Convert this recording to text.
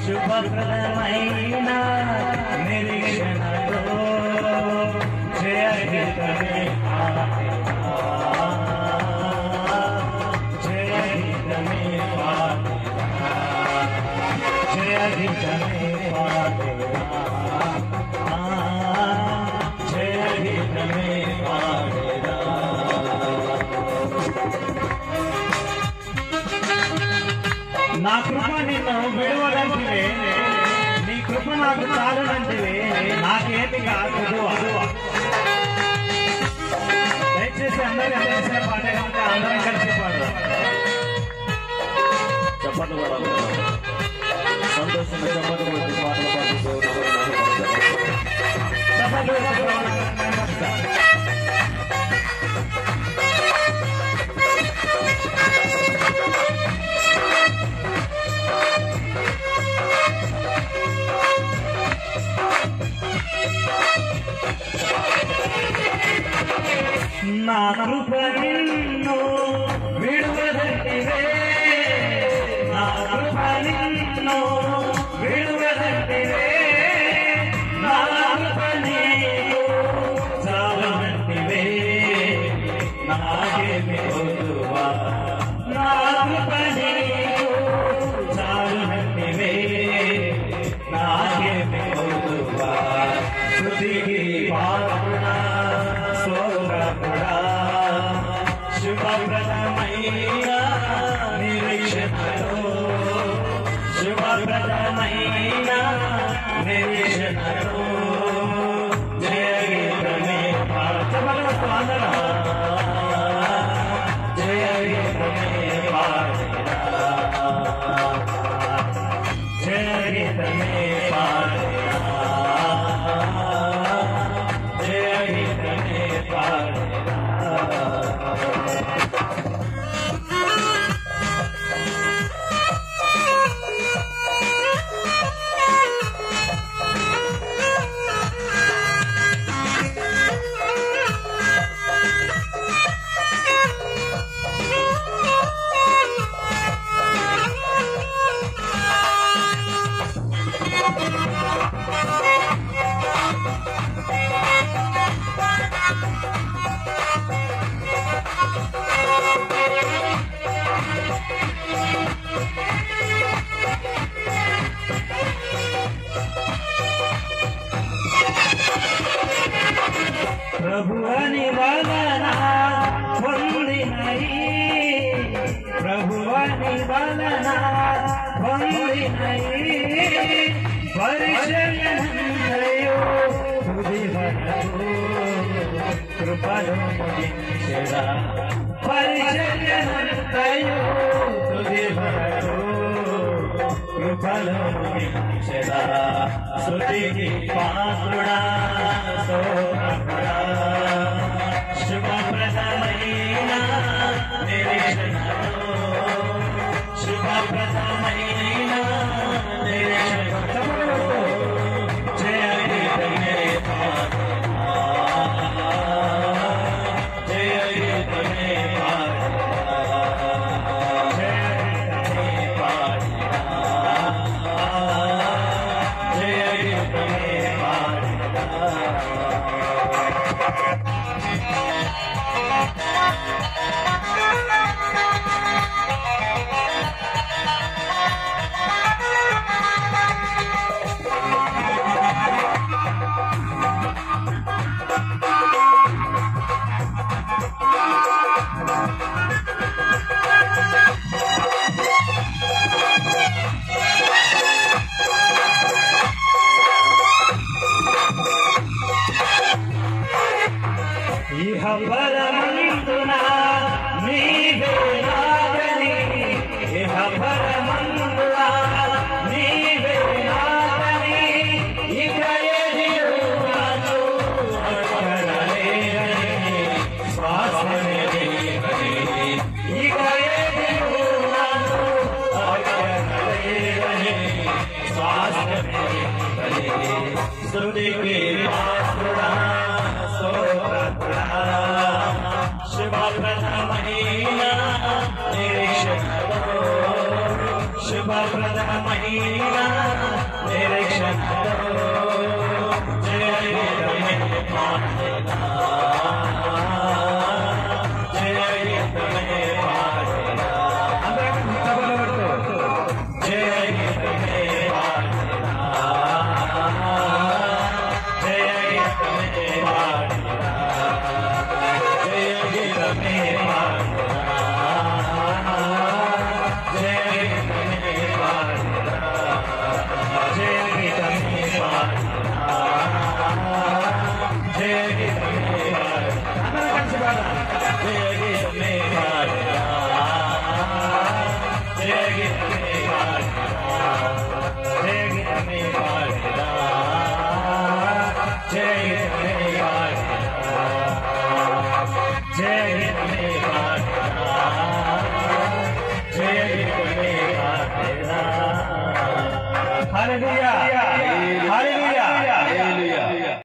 శుభప్రదమైన నిరీక్షణతో జయగీతమే పాడేదా, జయగీతమే పాడేదా, జయగీతమే పాడేదా, జయగీతమే పాడేదా. నా కృప నిన్ను విడువదంటివే, నీ కృప నాకు చాలునంటివే, నాకేమి కాదు. దయచేసి అందరూ కలిసిన పాట కనుక అందరం కలిసి పాడదాం. చప్పట్లు కూడా సంతోషంగా చప్పట్లు కొట్టి పాటలు పాడుతూ నా కృప నిన్ను విడువదంటివే, నా కృప నిన్ను విడువదంటివే, నా కృప నీకు చాలునంటివే, నాకేమి వద్దువా, నా కృప నీకు చాలునంటివే, నాకేమి వద్దువా. స్తుతికి పాత్రుడా స్తోత్రముడా, శుభప్రదమైన నిరీక్షణతో, శుభప్రదమైన నిరీక్షణతో జయగీతమే పాడేదా, జయగీతమే పాడేదా, జయగీతమే పాడేదా, జయగీతమే పాడేదా. ప్రభువని వలన పొందినయి, ప్రభువని వలన పొందినయి, పరిచర్యనంతయు తుది వరకు కృపను ముగించెదా, పరిచర్యనంతయు తుది వరకు కృపను ముగించెదా. స్తుతికి పాత్రుడా స్తోత్రముడా, శుభప్రదమైన నిరీక్షణతో, శుభప్రదమైన నిరీక్షణతో జయగీతమే పాడేదా, జయగీతమే పాడేదా, జయగీతమే పాడేదా, జయగీతమే పాడేదా. ఇహ పరమందున నీవే నాదని, ఇహ పరమందున నీవే నాదని, ఇక ఎదియు నాతో అక్కరలేదని, శ్వాసమే నీవని, ఇక ఎదియు నాతో అక్కరలేదని, శ్వాసమే నీవని. స్తుతికి పాత్రుడా స్తోత్రముడా, శుభప్రదమైన నిరీక్షణతో, శుభప్రదమైన జయ